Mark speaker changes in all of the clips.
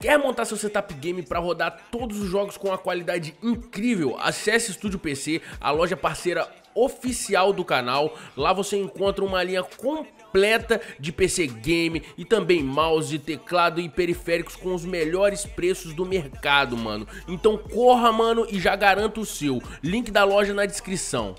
Speaker 1: Quer montar seu setup game para rodar todos os jogos com uma qualidade incrível? Acesse Estúdio PC, a loja parceira oficial do canal. Lá você encontra uma linha completa de PC game e também mouse, teclado e periféricos com os melhores preços do mercado, mano. Então corra, mano, e já garanta o seu. Link da loja na descrição.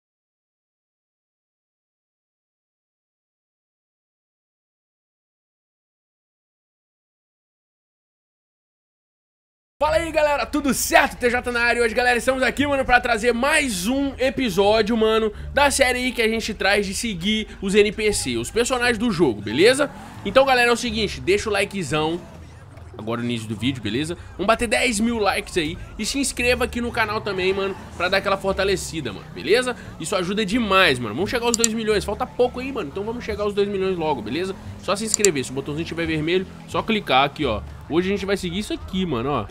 Speaker 1: Fala aí, galera, tudo certo? TJ na área. Hoje, galera, estamos aqui, mano, pra trazer mais um episódio, mano, da série aí que a gente traz de seguir os NPC, os personagens do jogo, beleza? Então, galera, é o seguinte, deixa o likezão agora no início do vídeo, beleza? Vamos bater 10 mil likes aí e se inscreva aqui no canal também, mano, pra dar aquela fortalecida, mano, beleza? Isso ajuda demais, mano. Vamos chegar aos 2 milhões, falta pouco aí, mano, então vamos chegar aos 2 milhões logo, beleza? Só se inscrever, se o botãozinho estiver vermelho, só clicar aqui, ó. Hoje a gente vai seguir isso aqui, mano, ó.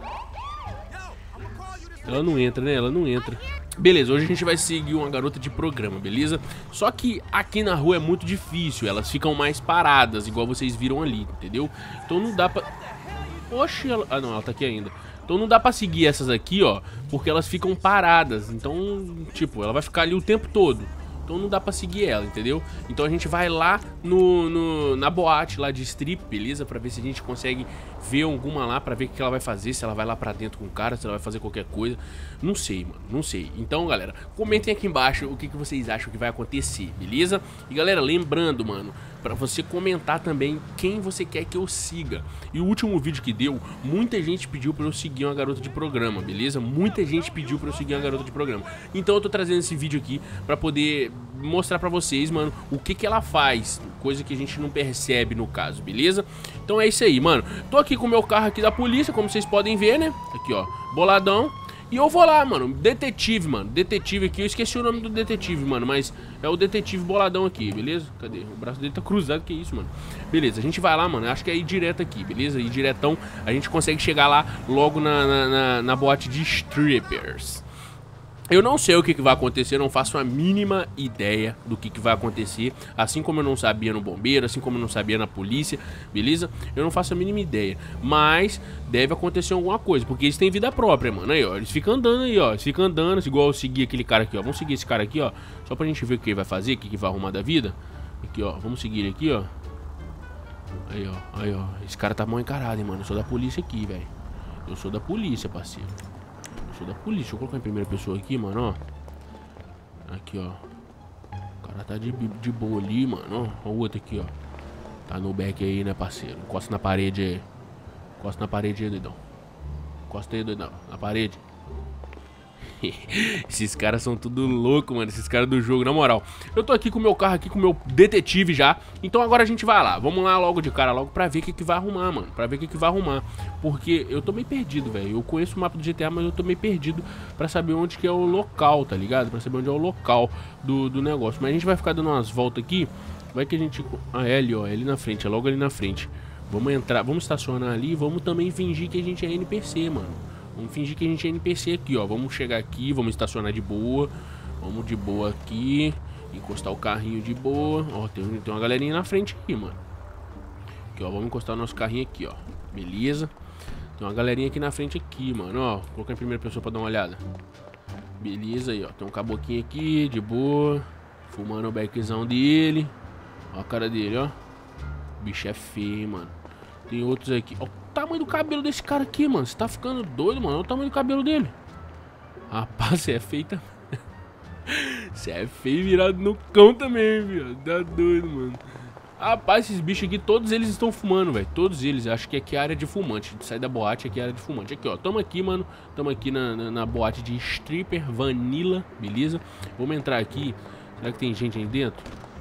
Speaker 1: Ela não entra, né? Ela não entra. Beleza, hoje a gente vai seguir uma garota de programa, beleza? Só que aqui na rua é muito difícil, elas ficam mais paradas, igual vocês viram ali, entendeu? Então não dá pra... Oxe, ela... Ah, não, ela tá aqui ainda. Então não dá pra seguir essas aqui, ó, porque elas ficam paradas. Então, tipo, ela vai ficar ali o tempo todo. Então não dá pra seguir ela, entendeu? Então a gente vai lá na boate lá de strip, beleza? Pra ver se a gente consegue ver alguma lá, pra ver o que ela vai fazer. Se ela vai lá pra dentro com o cara, se ela vai fazer qualquer coisa. Não sei, mano, não sei. Então, galera, comentem aqui embaixo o que vocês acham que vai acontecer, beleza? E, galera, lembrando, mano, pra você comentar também quem você quer que eu siga. E o último vídeo que deu, muita gente pediu pra eu seguir uma garota de programa, beleza? Muita gente pediu pra eu seguir uma garota de programa. Então eu tô trazendo esse vídeo aqui pra poder mostrar pra vocês, mano, o que ela faz, coisa que a gente não percebe no caso, beleza? Então é isso aí, mano. Tô aqui com o meu carro aqui da polícia, como vocês podem ver, né? Aqui, ó, boladão. E eu vou lá, mano, detetive, mano. Detetive aqui, eu esqueci o nome do detetive, mano, mas é o detetive boladão aqui, beleza? Cadê? O braço dele tá cruzado, que isso, mano? Beleza, a gente vai lá, mano, acho que é ir direto aqui, beleza? Ir diretão, a gente consegue chegar lá logo na boate de strippers. Eu não sei o que vai acontecer, não faço a mínima ideia do que vai acontecer. Assim como eu não sabia no bombeiro, assim como eu não sabia na polícia, beleza? Eu não faço a mínima ideia, mas deve acontecer alguma coisa, porque eles têm vida própria, mano. Aí, ó, eles ficam andando aí, ó, eles ficam andando, igual eu segui aquele cara aqui, ó. Vamos seguir esse cara aqui, ó, só pra gente ver o que ele vai fazer, o que vai arrumar da vida. Aqui, ó, vamos seguir ele aqui, ó. Aí, ó, esse cara tá mal encarado, hein, mano. Eu sou da polícia aqui, velho. Eu sou da polícia, parceiro. Sou da polícia, deixa eu colocar em primeira pessoa aqui, mano, ó. Aqui, ó. O cara tá de boa ali, mano, ó. Ó o outro aqui, ó. Tá no back aí, né, parceiro. Encosta na parede aí. Encosta na parede aí, doidão. Encosta aí, doidão. Na parede. Esses caras são tudo louco, mano. Esses caras do jogo, na moral. Eu tô aqui com o meu carro, aqui com o meu detetive já. Então agora a gente vai lá. Vamos lá logo de cara, logo pra ver o que vai arrumar, mano. Pra ver o que vai arrumar. Porque eu tô meio perdido, velho. Eu conheço o mapa do GTA, mas eu tô meio perdido pra saber onde que é o local, tá ligado? Pra saber onde é o local do negócio. Mas a gente vai ficar dando umas voltas aqui. Vai que a gente... Ah, é ali, ó. É ali na frente, é logo ali na frente. Vamos entrar, vamos estacionar ali. Vamos também fingir que a gente é NPC, mano. Vamos fingir que a gente é NPC aqui, ó. Vamos chegar aqui, vamos estacionar de boa. Vamos de boa aqui. Encostar o carrinho de boa. Ó, tem uma galerinha na frente aqui, mano. Aqui, ó, vamos encostar o nosso carrinho aqui, ó. Beleza. Tem uma galerinha aqui na frente aqui, mano, ó. Vou colocar em primeira pessoa pra dar uma olhada. Beleza aí, ó. Tem um caboclinho aqui, de boa. Fumando o beckzão dele. Ó a cara dele, ó. O bicho é feio, mano. Tem outros aqui, ó. O tamanho do cabelo desse cara aqui, mano. Você tá ficando doido, mano. Olha o tamanho do cabelo dele. Rapaz, você é feio também. Você é feio virado no cão também, viu? Tá doido, mano. Rapaz, esses bichos aqui, todos eles estão fumando, velho. Todos eles. Acho que aqui é área de fumante. Sai da boate, aqui é área de fumante. Aqui, ó. Tamo aqui, mano. Tamo aqui na boate de stripper vanilla, beleza? Vamos entrar aqui. Será que tem gente aí dentro?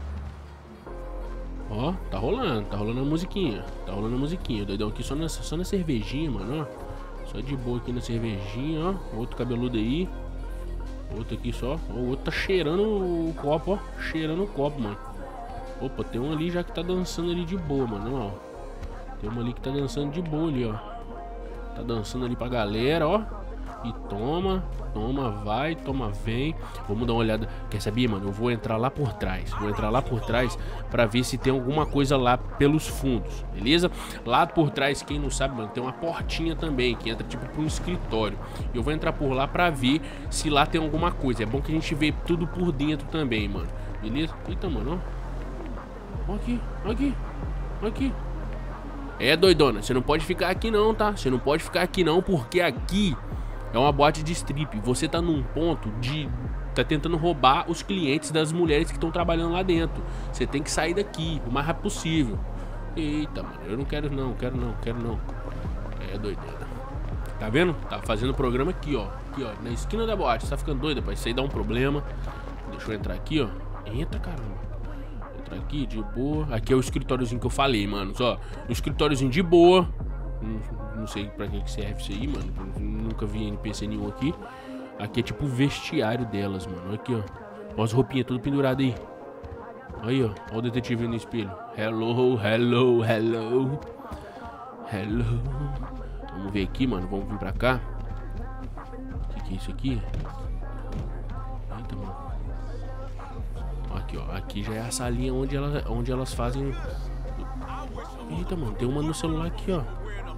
Speaker 1: Ó, tá rolando a musiquinha. Tá rolando a musiquinha. O doidão aqui só na cervejinha, mano, ó. Só de boa aqui na cervejinha, ó. Outro cabeludo aí. Outro aqui só. Ó, o outro tá cheirando o copo, ó. Cheirando o copo, mano. Opa, tem um ali já que tá dançando ali de boa, mano, ó. Tem uma ali que tá dançando de boa ali, ó. Tá dançando ali pra galera, ó. E toma, toma, vai, toma, vem. Vamos dar uma olhada. Quer saber, mano? Eu vou entrar lá por trás. Vou entrar lá por trás pra ver se tem alguma coisa lá pelos fundos, beleza? Lá por trás, quem não sabe, mano, tem uma portinha também que entra tipo pra um escritório. Eu vou entrar por lá pra ver se lá tem alguma coisa. É bom que a gente vê tudo por dentro também, mano. Beleza? Eita, mano, ó. Ó aqui, ó aqui, ó aqui. É, doidona, você não pode ficar aqui não, tá? Você não pode ficar aqui não, porque aqui é uma boate de strip. Você tá num ponto de... tá tentando roubar os clientes das mulheres que estão trabalhando lá dentro. Você tem que sair daqui o mais rápido possível. Eita, mano, eu não quero não, quero não. É doideira. Tá vendo? Tá fazendo programa aqui, ó. Aqui, ó, na esquina da boate. Você tá ficando doida, pai? Isso aí dá um problema. Deixa eu entrar aqui, ó. Entra, caramba. Entra aqui, de boa. Aqui é o escritóriozinho que eu falei, manos, ó. Um escritóriozinho de boa. Não sei pra que serve isso aí, mano. Nunca vi NPC nenhum aqui. Aqui é tipo o vestiário delas, mano. Aqui, ó. Ó as roupinhas tudo penduradas aí. Aí, ó. Ó o detetive no espelho. Hello, hello, hello. Hello. Vamos ver aqui, mano. Vamos vir pra cá. O que é isso aqui? Eita, mano. Aqui, ó. Aqui já é a salinha onde elas fazem... Eita, mano. Tem uma no celular aqui, ó.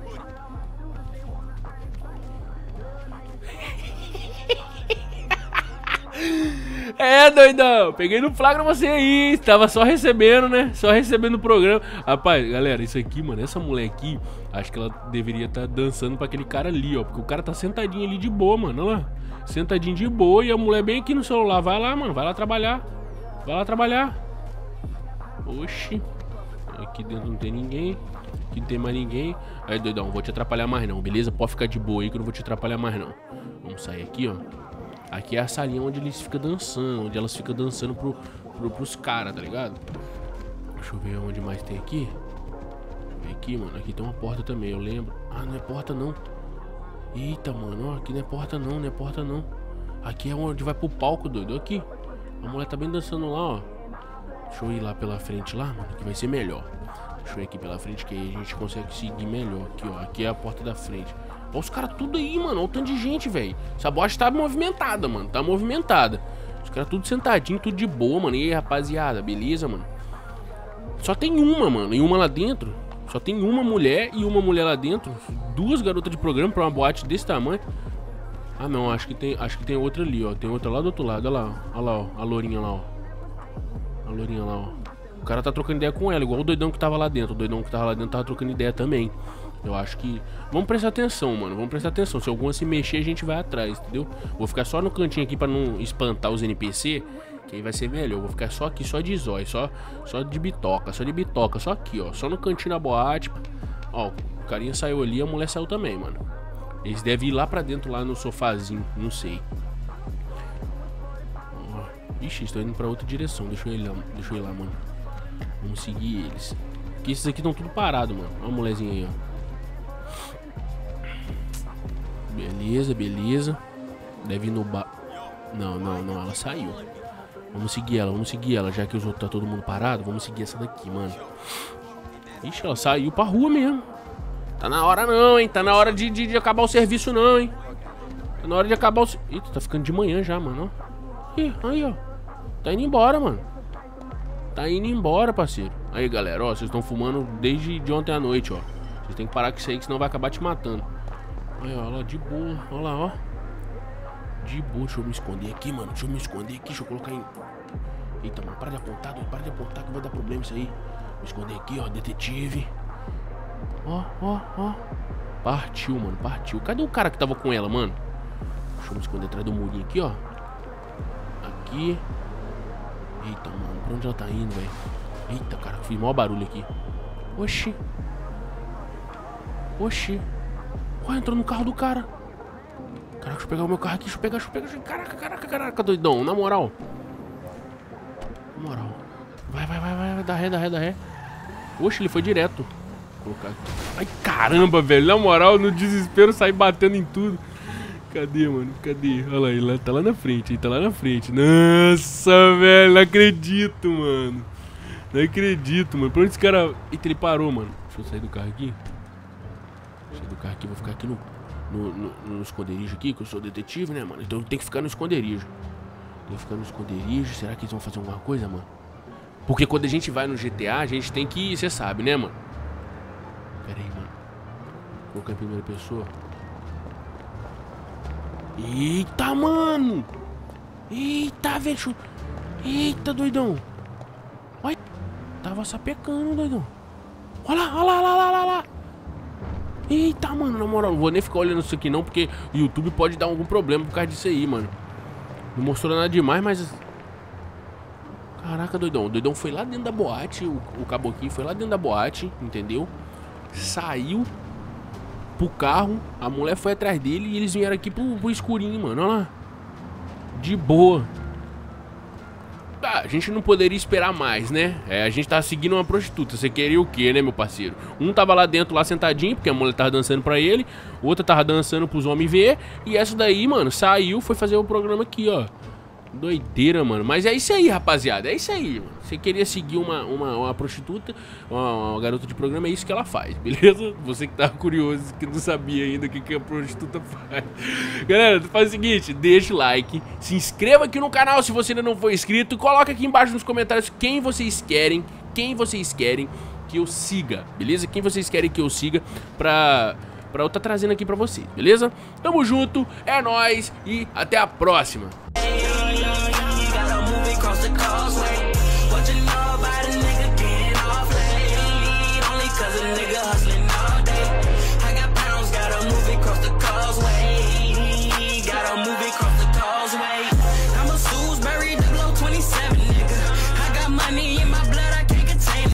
Speaker 1: É, doidão, peguei no flagra você aí. Tava só recebendo, né? Só recebendo o programa. Rapaz, galera, isso aqui, mano, essa mulher aqui, acho que ela deveria estar dançando pra aquele cara ali, ó. Porque o cara tá sentadinho ali de boa, mano, olha lá. Sentadinho de boa e a mulher bem aqui no celular. Vai lá, mano, vai lá trabalhar. Vai lá trabalhar. Oxi. Aqui dentro não tem ninguém. Aqui não tem mais ninguém. Aí, doidão, não vou te atrapalhar mais não, beleza? Pode ficar de boa aí que eu não vou te atrapalhar mais não. Vamos sair aqui, ó. Aqui é a salinha onde eles ficam dançando, onde elas ficam dançando pros caras, tá ligado? Deixa eu ver onde mais tem aqui. Aqui, mano, aqui tem uma porta também, eu lembro. Ah, não é porta não. Eita, mano, ó, aqui não é porta não, não é porta não. Aqui é onde vai pro palco, doido, aqui. A mulher tá bem dançando lá, ó. Deixa eu ir lá pela frente lá, mano, que vai ser melhor. Deixa eu ir aqui pela frente que aí a gente consegue seguir melhor. Aqui, ó, aqui é a porta da frente. Olha os caras tudo aí, mano. Olha o tanto de gente, velho. Essa boate tá movimentada, mano. Tá movimentada. Os caras tudo sentadinho, tudo de boa, mano. E aí, rapaziada, beleza, mano? Só tem uma, mano. E uma lá dentro. Só tem uma mulher e uma mulher lá dentro. Duas garotas de programa pra uma boate desse tamanho. Ah, não. Acho que tem outra ali, ó. Tem outra lá do outro lado. Olha lá, ó. Olha lá, ó. A lourinha lá, ó. A lourinha lá, ó. O cara tá trocando ideia com ela. Igual o doidão que tava lá dentro. O doidão que tava lá dentro tava trocando ideia também. Eu acho que... Vamos prestar atenção, mano. Vamos prestar atenção. Se alguma se mexer, a gente vai atrás, entendeu? Vou ficar só no cantinho aqui pra não espantar os NPC. Que aí vai ser melhor. Eu vou ficar só aqui, só de zóio. Só de bitoca, só de bitoca. Só aqui, ó. Só no cantinho da boate. Ó, o carinha saiu ali, a mulher saiu também, mano. Eles devem ir lá pra dentro, lá no sofazinho. Não sei. Ó. Ixi, estou indo pra outra direção. Deixa eu ir lá, mano. Vamos seguir eles. Porque esses aqui estão tudo parados, mano. Olha a mulherzinha aí, ó. Beleza, beleza. Deve ir no bar. Não, ela saiu. Vamos seguir ela, já que os outros tá todo mundo parado. Vamos seguir essa daqui, mano. Ixi, ela saiu pra rua mesmo. Tá na hora não, hein. Tá na hora de acabar o serviço não, hein. Tá na hora de acabar o... Eita, tá ficando de manhã já, mano. Ih, aí, ó. Tá indo embora, mano. Tá indo embora, parceiro. Aí, galera, ó. Vocês estão fumando desde ontem à noite, ó. Vocês tem que parar com isso aí, que senão vai acabar te matando. Olha lá, de boa. Olha lá, ó. De boa. Deixa eu me esconder aqui, mano. Deixa eu me esconder aqui. Deixa eu colocar em... Eita, mano. Para de apontar, doido. Para de apontar que vai dar problema isso aí. Me esconder aqui, ó. Detetive. Ó. Partiu, mano. Partiu. Cadê o cara que tava com ela, mano? Deixa eu me esconder atrás do murinho aqui, ó. Aqui. Eita, mano. Pra onde ela tá indo, velho? Eita, cara. Fiz maior barulho aqui. Oxi. Ué, entrou no carro do cara. Caraca, deixa eu pegar o meu carro aqui. Deixa eu pegar. Caraca, doidão. Na moral. Vai. Dá ré. Oxe, ele foi direto. Vou colocar aqui. Ai, caramba, velho. Na moral, no desespero, saí batendo em tudo. Cadê, mano? Cadê? Olha lá, ele tá lá na frente. Nossa, velho. Não acredito, mano. Pra onde esse cara... Eita, ele parou, mano. Deixa eu sair do carro aqui. Vou ficar aqui no... no esconderijo aqui, que eu sou detetive, né, mano? Então tem que ficar no esconderijo. Tem que ficar no esconderijo. Será que eles vão fazer alguma coisa, mano? Porque quando a gente vai no GTA, a gente tem que... Você sabe, né, mano? Pera aí, mano. Vou colocar em primeira pessoa. Eita, mano! Eita, velho! Eita, doidão! Olha! Tava sapecando, doidão! Olha lá, olha lá, olha lá, olha lá! Eita, mano, na moral, não vou nem ficar olhando isso aqui não, porque o YouTube pode dar algum problema por causa disso aí, mano. Não mostrou nada demais, mas... Caraca, doidão. O doidão foi lá dentro da boate, o caboquinho foi lá dentro da boate, entendeu? Saiu pro carro, a mulher foi atrás dele e eles vieram aqui pro escurinho, mano, olha lá. De boa. Ah, a gente não poderia esperar mais, né? A gente tá seguindo uma prostituta. Você queria o quê, né, meu parceiro? Um tava lá dentro, lá sentadinho, porque a mulher tava dançando pra ele. Outra tava dançando pros homens ver. E essa daí, mano, saiu, foi fazer o programa aqui, ó. Doideira, mano. Mas é isso aí, rapaziada. É isso aí, mano. Você queria seguir uma prostituta, uma garota de programa, é isso que ela faz, beleza? Você que tava curioso, que não sabia ainda o que a prostituta faz. Galera, faz o seguinte, deixa o like, se inscreva aqui no canal se você ainda não for inscrito, coloca aqui embaixo nos comentários quem vocês querem que eu siga, beleza? Quem vocês querem que eu siga pra eu tá trazendo aqui pra vocês, beleza? Tamo junto, é nóis e até a próxima.